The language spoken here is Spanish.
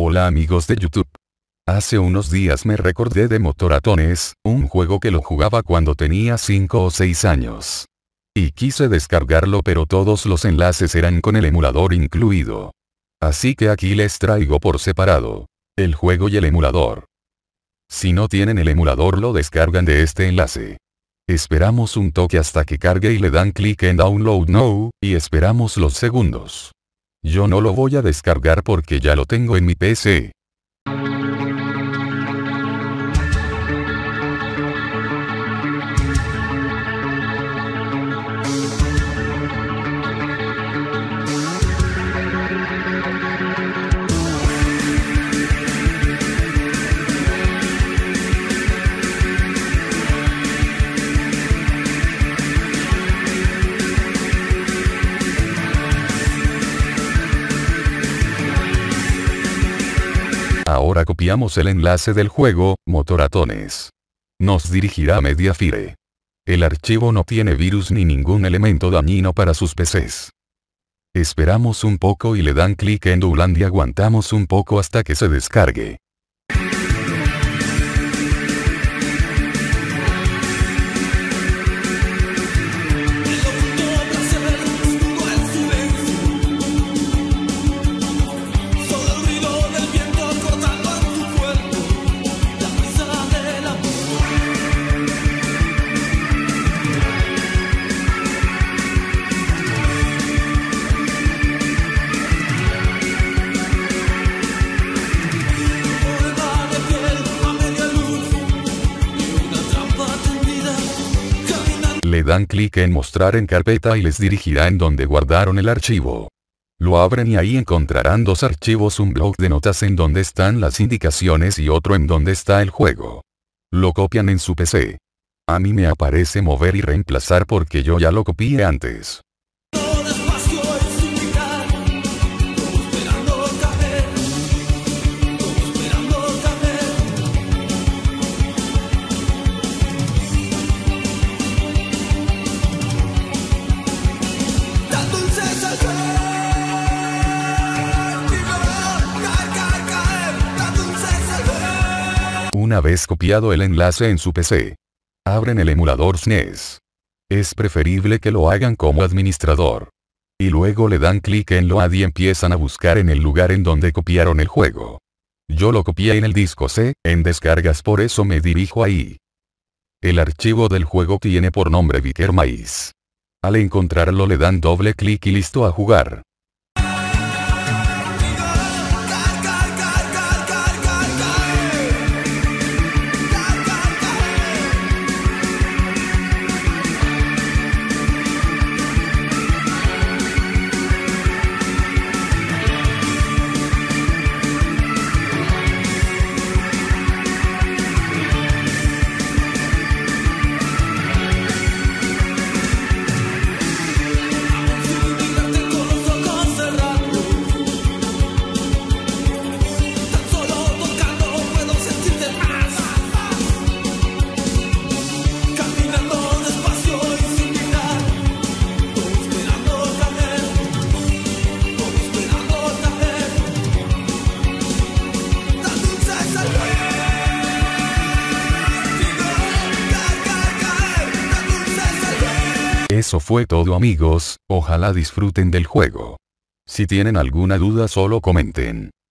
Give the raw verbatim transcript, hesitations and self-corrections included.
Hola amigos de YouTube. Hace unos días me recordé de Motoratones, un juego que lo jugaba cuando tenía cinco o seis años. Y quise descargarlo, pero todos los enlaces eran con el emulador incluido. Así que aquí les traigo por separado el juego y el emulador. Si no tienen el emulador, lo descargan de este enlace. Esperamos un toque hasta que cargue y le dan clic en Download Now, y esperamos los segundos. Yo no lo voy a descargar porque ya lo tengo en mi P C. Ahora copiamos el enlace del juego, Motoratones. Nos dirigirá a Mediafire. El archivo no tiene virus ni ningún elemento dañino para sus P Cs. Esperamos un poco y le dan clic en Download y aguantamos un poco hasta que se descargue. Le dan clic en mostrar en carpeta y les dirigirá en donde guardaron el archivo. Lo abren y ahí encontrarán dos archivos, un bloc de notas en donde están las indicaciones y otro en donde está el juego. Lo copian en su P C. A mí me aparece mover y reemplazar porque yo ya lo copié antes. Una vez copiado el enlace en su P C, abren el emulador S N E S. Es preferible que lo hagan como administrador. Y luego le dan clic en Load y empiezan a buscar en el lugar en donde copiaron el juego. Yo lo copié en el disco C, en descargas, por eso me dirijo ahí. El archivo del juego tiene por nombre Biker Mice. Al encontrarlo le dan doble clic y listo a jugar. Eso fue todo amigos, ojalá disfruten del juego. Si tienen alguna duda solo comenten.